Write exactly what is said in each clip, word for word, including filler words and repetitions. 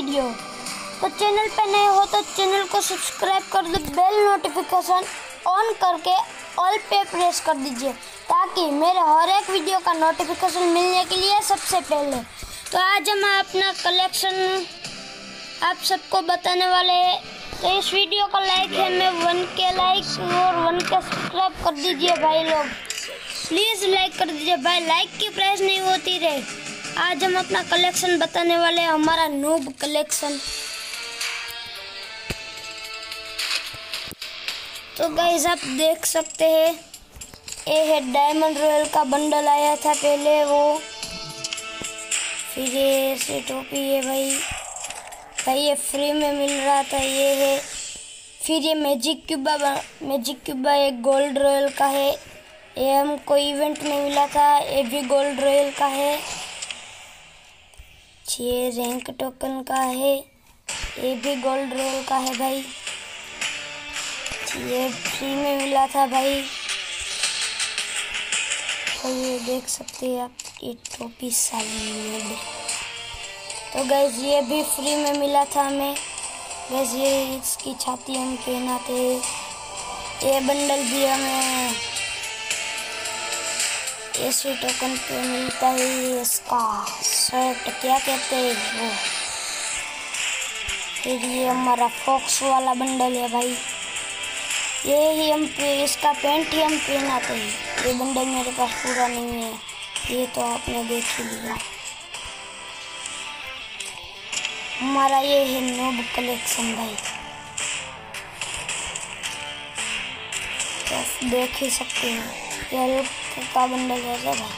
Video. तो channel पे नए हो तो चैनल को सब्सक्राइब कर दो, बेल नोटिफिकेशन ऑन करके ऑल पे प्रेस कर दीजिए ताकि मेरे हर एक वीडियो का नोटिफिकेशन मिलने के लिए सबसे पहले। तो आज हम अपना कलेक्शन आप सबको बताने वाले हैं। तो इस वीडियो का लाइक है मैं वन के लाइक और वन के सब्सक्राइब कर दीजिए भाई लोग, प्लीज़ लाइक कर दीजिए भाई, लाइक की प्राइस नहीं होती रहे। आज हम अपना कलेक्शन बताने वाले हैं, हमारा नूब कलेक्शन। तो गाइस आप देख सकते हैं ये है डायमंड रॉयल का बंडल आया था पहले वो, फिर ये ऐसे टोपी है भाई भाई ये फ्री में मिल रहा था ये है। फिर ये मैजिक क्यूबा मैजिक क्यूबा एक गोल्ड रॉयल का है, ये हमको इवेंट में मिला था, ये भी गोल्ड रॉयल का है। ये रैंक टोकन का है, ये भी गोल्ड रॉयल का है भाई, ये फ्री में मिला था भाई। तो ये देख सकते हैं आप, ये टोपी साली में। तो गैस ये भी फ्री में मिला था हमें गैस, ये इसकी छाती हम पहना थे। ये बंडल भी हमें ऐसे टोकन पे मिलता है, इसका शर्ट क्या कहते हैं वो। फिर ये हमारा फॉक्स वाला बंडल है भाई, ये ही हम पे इसका पैंट ही हम पहनाते हैं। ये बंडल मेरे पास पूरा नहीं है, ये तो आपने देख ही लिया। हमारा ये है नूब कलेक्शन भाई, तो देख ही सकते हैं ये हल्क का बंडल है भाई।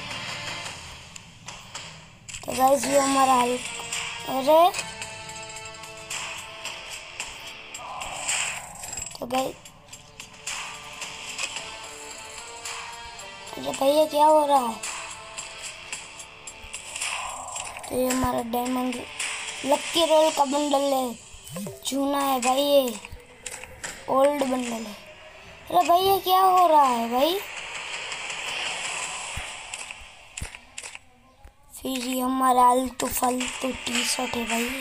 तो गाइस ये हमारा हल्क, अरे तो गाइस अरे भैया क्या हो रहा है। तो ये हमारा डायमंड लक्की रोल का बंडल है, चूना है भाई, ये ओल्ड बंडल है। अरे भैया क्या हो रहा है भाई। फिर ये हमारा आलतू फालतू टी शर्ट है भाई,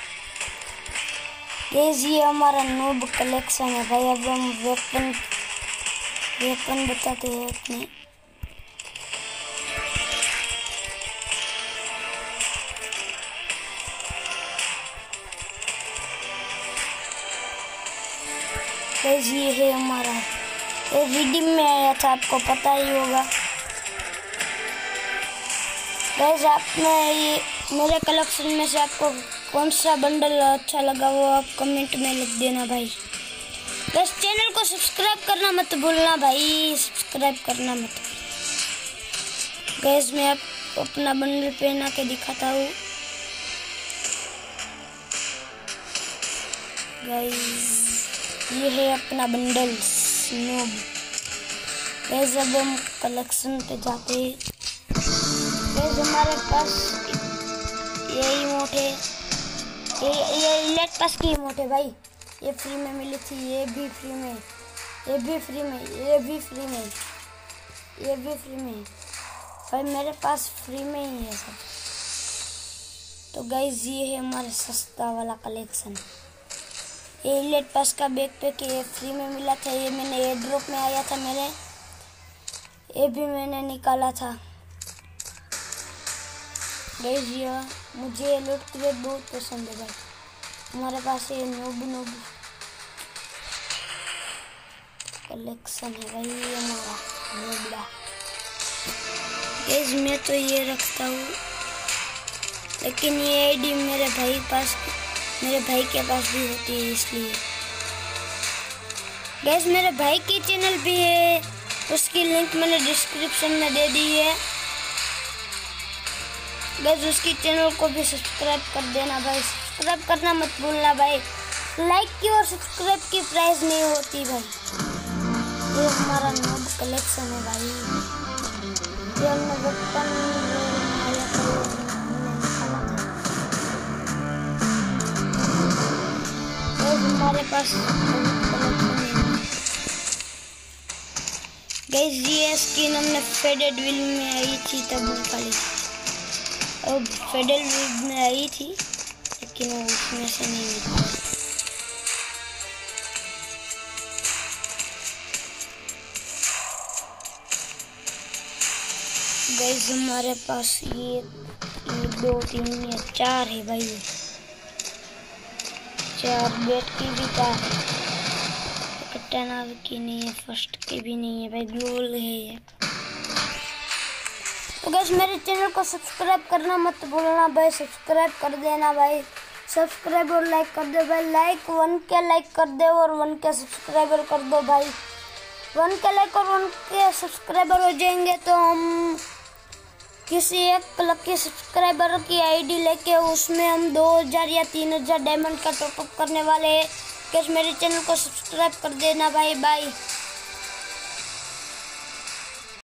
ये हमारा नूब कलेक्शन है भाई। अब हम वेपन वेपन बताते हैं अपने। गाइस ये है हमारा, ये रिडीम में आया था, आपको पता ही होगा गाइस। आपने ये मेरे कलेक्शन में से आपको कौन सा बंडल अच्छा लगा वो आप कमेंट में लिख देना भाई। गाइस चैनल को सब्सक्राइब करना मत भूलना भाई, सब्सक्राइब करना मत। गाइस मैं आप अपना बंडल पहना के दिखाता हूँ गाइस, ये है अपना बंडल नूब। गाइस अब हम कलेक्शन पे जाते हैं। गाइस हमारे पास ये इमोट है, ये ये इलेट पास की इमोट है भाई, ये फ्री में मिली थी, ये भी फ्री में, ये भी फ्री में, ये भी फ्री में, ये भी फ्री में भाई, मेरे पास फ्री में ही है सब। तो गाइस ये है हमारा सस्ता वाला कलेक्शन। ये इलेट पास का बैकपैक ये फ्री में मिला था, ये मैंने एयर ड्रॉप में आया था मेरे, ये भी मैंने निकाला था गाइस। ये मुझे ये लूट क्रेट बहुत पसंद है भाई। हमारे पास ये नूब नूब कलेक्शन है भाई, ये हमारा नूबड़ा गाइस। मैं तो ये रखता हूँ, लेकिन ये आईडी मेरे भाई पास मेरे भाई के पास भी होती है, इसलिए गाइस मेरे भाई की चैनल भी है, उसकी लिंक मैंने डिस्क्रिप्शन में दे दी है गाइस, उसकी चैनल को भी सब्सक्राइब कर देना भाई, सब्सक्राइब करना मत भूलना भाई, लाइक की और सब्सक्राइब की प्राइस नहीं होती भाई। ये हमारा नूब कलेक्शन है भाई, ये हमने बचपन हमारे पास गाइस। ये स्किन हमने फेडेड विल में आई थी तब खाली, अब फेडेड विल में आई थी, लेकिन वो उसमें से नहीं निकला। गाइस हमारे पास ये, ये दो तीन या चार है भाई, चार बेट की भी कार है, कट्टानार की नहीं है, फर्स्ट की भी नहीं है भाई, ग्लोल है ये। तो गाइस मेरे चैनल को सब्सक्राइब करना मत भूलना भाई, सब्सक्राइब कर देना भाई, सब्सक्राइब और लाइक कर दो भाई, लाइक वन के लाइक कर दो और वन के सब्सक्राइबर कर दो भाई। वन के लाइक और वन के सब्सक्राइबर हो जाएंगे तो हम किसी एक लकी सब्सक्राइबर की आईडी लेके उसमें हम दो हज़ार या तीन हज़ार डायमंड का टॉपअप करने वाले हैं। गाइस मेरे चैनल को सब्सक्राइब कर देना भाई। बाय।